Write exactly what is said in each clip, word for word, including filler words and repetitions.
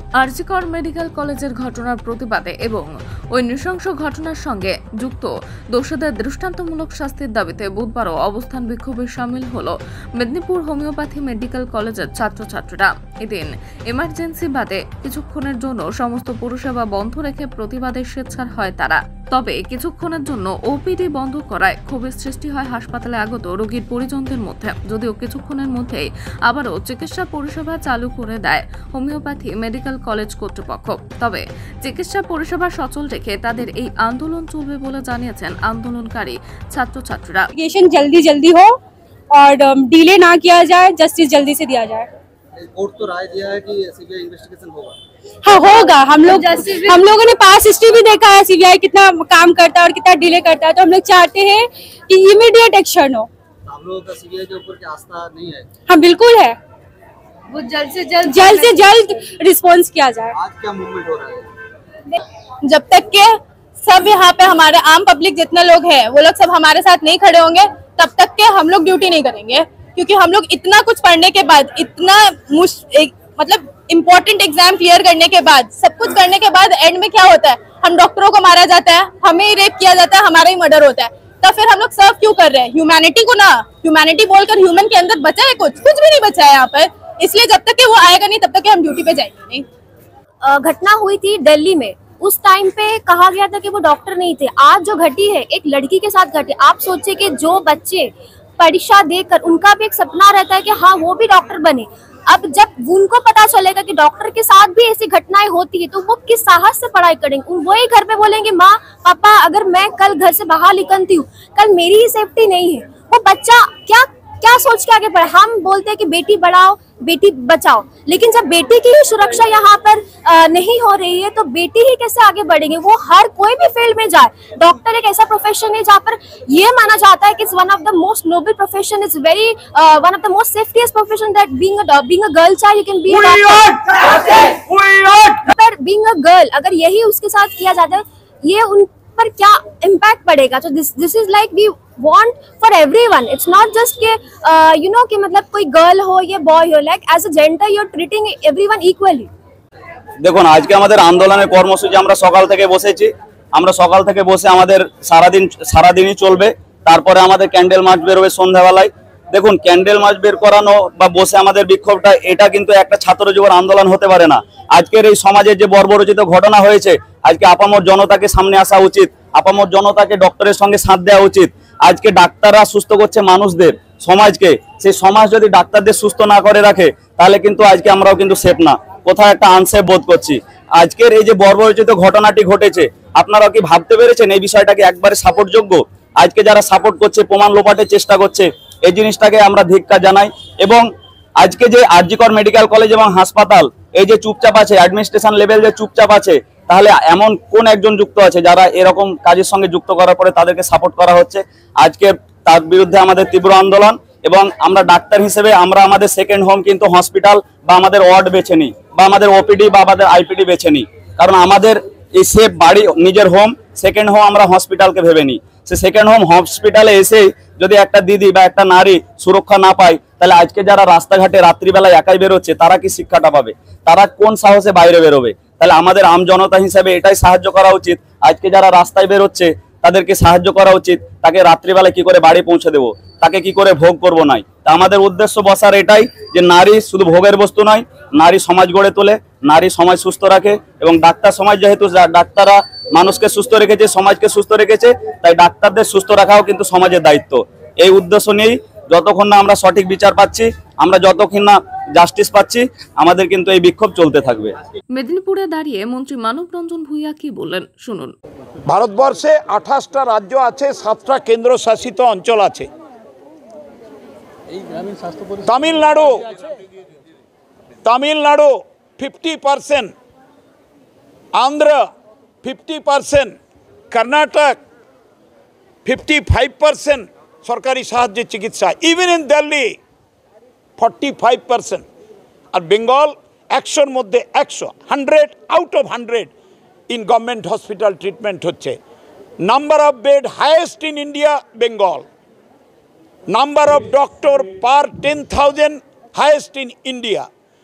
RG Kar medical কলেজের ঘটনার প্রতিবাদে এবং ওই নৃশংস ঘটনার সঙ্গে যুক্ত দোষীদের দৃষ্টান্তমূলক শাস্তির দাবিতে বুধবারও অবস্থান বিক্ষোভে সামিল হল মেদিনীপুর হোমিওপ্যাথি মেডিকেল কলেজের ছাত্রছাত্রীরা। এদিন এমার্জেন্সি বাদে কিছুক্ষণের জন্য সমস্ত পরিষেবা বন্ধ রেখে প্রতিবাদে স্বেচ্ছার হয় তারা। তবে কিছুক্ষণের জন্য ওপিডি বন্ধ করায় ক্ষোভের সৃষ্টি হয় হাসপাতালে আগত রোগীর পরিজনদের মধ্যে। যদিও কিছুক্ষণের মধ্যেই আবারও চিকিৎসা পরিষেবা চালু করে দেয় হোমিওপ্যাথি মেডিকেল কলেজ কর্তৃপক্ষ। তবে চিকিৎসা পরিষেবা সচল রেখে তাদের এই আন্দোলন চলবে বলে জানিয়েছেন আন্দোলনকারী ছাত্রছাত্রীরা। जल्दी जल्दी हो और डिले ना किया जाए, जस्टिस जल्दी से दिया जाए। कोर्ट तो राय दिया है कि सीबीआई इन्वेस्टिगेशन होगा। हाँ होगा। हम लोग हम लोगों ने पास हिस्ट्री भी देखा है, सीबीआई कितना काम करता है और कितना डिले करता है, तो हम लोग चाहते हैं कि इमीडिएट एक्शन हो। आप लोगों का सीबीआई के ऊपर की आस्था नहीं है? हाँ बिल्कुल है, वो जल्द से जल्द जल्द से जल्द रिस्पॉन्स किया जाए। आज क्या मूवमेंट हो रहा है? जब तक के सब यहाँ पे हमारे आम पब्लिक जितने लोग हैं वो लोग सब हमारे साथ नहीं खड़े होंगे, तब तक के हम लोग ड्यूटी नहीं करेंगे। क्योंकि हम लोग इतना कुछ पढ़ने के बाद, इतना एक, मतलब इम्पोर्टेंट एग्जाम क्लियर करने के बाद, सब कुछ करने के बाद एंड में क्या होता है, हम डॉक्टरों को मारा जाता है, हमें ही रेप किया जाता है, हमारा ही मर्डर होता है। तब फिर हम लोग सर्व क्यों कर रहे हैं ह्यूमैनिटी को? ना ह्यूमैनिटी बोलकर ह्यूमन के अंदर बचा है कुछ? कुछ भी नहीं बचा है यहाँ पर। इसलिए जब तक कि वो आएगा नहीं तब तक कि हम ड्यूटी पे जाएंगे नहीं। घटना हुई थी दिल्ली में, उस टाइम पे कहा गया था कि वो डॉक्टर नहीं थे। आज जो घटी है एक लड़की के साथ घटी। आप सोचिए कि जो बच्चे परीक्षा देकर उनका भी एक सपना रहता है कि हाँ वो भी डॉक्टर बने, अब जब उनको पता चलेगा कि डॉक्टर के साथ भी ऐसी घटनाएं होती है तो वो किस साहस से पढ़ाई करेंगे? वही घर पे बोलेंगे माँ पापा अगर मैं कल घर से बाहर निकलती हूँ कल मेरी ही सेफ्टी नहीं है। वो बच्चा क्या क्या सोच के आगे बढ़े? हम बोलते हैं कि बेटी बढ़ाओ बेटी बचाओ, लेकिन जब बेटी की ही सुरक्षा यहाँ पर नहीं हो रही है तो बेटी ही कैसे आगे बढ़ेंगे? वो हर कोई भी फील्ड में जाए, डॉक्टर एक ऐसा प्रोफेशन है जहाँ पर ये माना जाता है कि it's one of the most noble profession, it's very one of the most safetiest profession that being a being a girl child you can be a doctor. Being a girl अगर यही उसके साथ किया जाता है ये उन पर क्या इम्पैक्ट पड़ेगा? तो this this is like we want for everyone, it's not just के uh, you know कि मतलब कोई गर्ल हो या बॉय हो, like as a gender you're treating everyone equally। দেখুন আজকে আমাদের আন্দোলনের কর্মসূচি আমরা সকাল থেকে বসেছি। আমরা সকাল থেকে বসে আমাদের সারাদিন সারাদিনই চলবে। তারপরে আমাদের ক্যান্ডেল মার্চ বেরোবে সন্ধ্যাবেলায়। দেখুন ক্যান্ডেল মার্চ বের করানো বা বসে আমাদের বিক্ষোভটা এটা কিন্তু একটা ছাত্র যুবর আন্দোলন হতে পারে না। আজকের এই সমাজের যে বর্বরচিত ঘটনা হয়েছে আজকে আপামর জনতাকে সামনে আসা উচিত, আপামর জনতাকে ডক্টরের সঙ্গে সাথ দেওয়া উচিত। আজকে ডাক্তাররা সুস্থ করছে মানুষদের, সমাজকে, সেই সমাজ যদি ডাক্তারদের সুস্থ না করে রাখে তাহলে কিন্তু আজকে আমরাও কিন্তু সেফ না, কোথাও একটা আনসেফ বোধ করছি। আজকের এই যে বর্বরচিত ঘটনাটি ঘটেছে আপনারা কি ভাবতে পেরেছেন এই বিষয়টাকে একবারে সাপোর্টযোগ্য? আজকে যারা সাপোর্ট করছে প্রমাণ লোপাটের চেষ্টা করছে এই জিনিসটাকে আমরা ধিক্কার জানাই। এবং আজকে যে আরজিকর মেডিকেল কলেজ এবং হাসপাতাল এই যে চুপচাপ আছে, অ্যাডমিনিস্ট্রেশন লেভেল যে চুপচাপ আছে, তাহলে এমন কোন একজন যুক্ত আছে যারা এরকম কাজের সঙ্গে যুক্ত করার পরে তাদেরকে সাপোর্ট করা হচ্ছে? আজকে তার বিরুদ্ধে আমাদের তীব্র আন্দোলন। এবং আমরা ডাক্তার হিসেবে আমরা আমাদের সেকেন্ড হোম কিন্তু হসপিটাল বা আমাদের ওয়ার্ড বেছে নিই বা আমাদের ওপিডি বা আমাদের আইপিডি বেছে নিই, কারণ আমাদের এই সেফ বাড়ি নিজের হোম, সেকেন্ড হোম আমরা হসপিটালকে ভেবে নিই। সে সেকেন্ড হোম হসপিটালে এসে যদি একটা দিদি বা একটা নারী সুরক্ষা না পায় তাহলে আজকে যারা রাস্তাঘাটে রাত্রিবেলায় একাই বেরোচ্ছে তারা কি শিক্ষাটা পাবে? তারা কোন সাহসে বাইরে বেরোবে? তাহলে আমাদের আম জনতা হিসেবে এটাই সাহায্য করা উচিত। আজকে যারা রাস্তায় বেরোচ্ছে তাদেরকে সাহায্য করা উচিত। তাকে রাত্রিবেলা কি করে বাড়ি পৌঁছে দেবো, তাকে কি করে ভোগ করবো নাই। তা আমাদের উদ্দেশ্য বসার এটাই যে নারী শুধু ভোগের বস্তু নয়, নারী সমাজ গড়ে তোলে, নারী সমাজ সুস্থ রাখে। এবং ডাক্তার সমাজ যেহেতু ডাক্তাররা মানুষকে সুস্থ রেখেছে, সমাজকে সুস্থ রেখেছে, তাই ডাক্তারদের সুস্থ রাখাও কিন্তু সমাজের দায়িত্ব। এই উদ্দেশ্য নিয়েই যতক্ষণ না আমরা সঠিক বিচার পাচ্ছি, আমরা যতক্ষণ না জাস্টিস পাচ্ছি, আমাদের কিন্তু এই বিক্ষোভ চলতে থাকবে। মেদিনীপুরে দাঁড়িয়ে মন্ত্রী মানব রঞ্জন ভূঁইয়া কি বললেন শুনুন। ভারতবর্ষে আঠাশটা রাজ্য আছে, সাতটা কেন্দ্রশাসিত অঞ্চল আছে। Tamil Nadu Tamil Nadu fifty percent, Andhra fifty percent, Karnataka fifty five percent সরকারি সাহায্যে চিকিৎসা, even in Delhi forty five percent. আর বেঙ্গল একশোর মধ্যে একশো, hundred out of hundred in government hospital treatment হচ্ছে। Number of bed highest in India Bengal, number of doctor per ten thousand highest in India,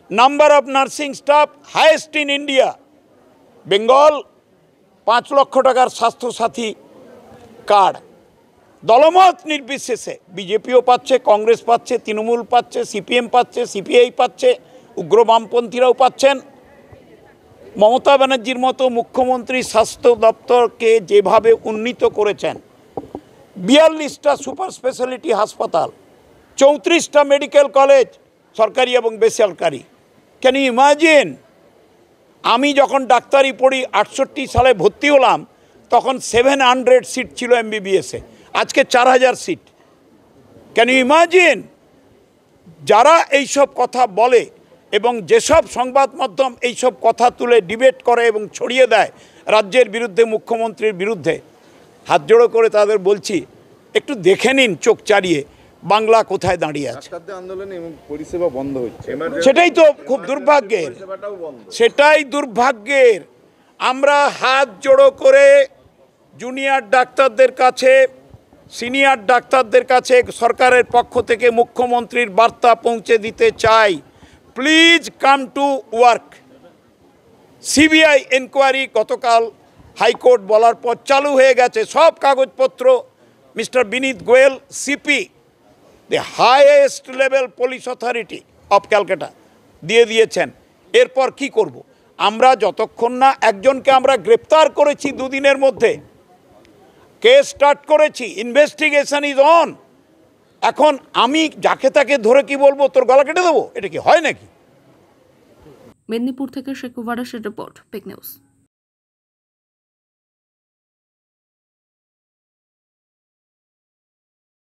number of nursing staff highest in India. Bengal পাঁচ লক্ষ টাকার Swasthya Sathi card, দলমত নির্বিশেষে বিজেপিও পাচ্ছে, কংগ্রেস পাচ্ছে, তৃণমূল পাচ্ছে, CPM পাচ্ছে, সিপিআই পাচ্ছে, উগ্র বামপন্থীরাও পাচ্ছেন। মমতা ব্যানার্জির মতো মুখ্যমন্ত্রী স্বাস্থ্য দপ্তরকে যেভাবে উন্নীত করেছেন, বিয়াল্লিশটা সুপার স্পেশালিটি হাসপাতাল, চৌত্রিশটা মেডিকেল কলেজ সরকারি এবং বেসরকারি। Can you imagine? আমি যখন ডাক্তারি পড়ি আটষট্টি সালে ভর্তি হলাম, তখন সেভেন হান্ড্রেড সিট ছিল এমবিবিএসে, আজকে চার হাজার সিট। Can you imagine? যারা এইসব কথা বলে এবং যেসব সংবাদ মাধ্যম এইসব কথা তুলে ডিবেট করে এবং ছড়িয়ে দেয় রাজ্যের বিরুদ্ধে, মুখ্যমন্ত্রীর বিরুদ্ধে, হাত জোড়ো করে তাদের বলছি, একটু দেখে নিন চোখ চালিয়ে বাংলা কোথায় দাঁড়িয়ে আছে। আন্দোলনে পরিষেবা বন্ধ হচ্ছে, সেটাই তো খুব দুর্ভাগ্যের, সেটাই দুর্ভাগ্যের। আমরা হাত জোড়ো করে জুনিয়র ডাক্তারদের কাছে, সিনিয়র ডাক্তারদের কাছে সরকারের পক্ষ থেকে মুখ্যমন্ত্রীর বার্তা পৌঁছে দিতে চাই, please come to work. CBI enquiry গতকাল হাইকোর্ট বলার পর চালু হয়ে গেছে, সব কাগজপত্র mister Vineet Goel, CP, the highest level police authority of Calcutta, দিয়ে দিয়েছেন। এরপর কি করব? আমরা যতক্ষণ না একজনকে আমরা গ্রেপ্তার করেছি দুদিনের মধ্যে, কেস স্টার্ট করেছি, ইনভেস্টিগেশন ইজ অন। এখন আমি যাকে তাকে ধরে কি বলবো তোর গলা কেটে দেবো? এটা কি হয় নাকি? মেদিনীপুর থেকে শেখ ওয়ারাসের রিপোর্ট, পিক নিউজ।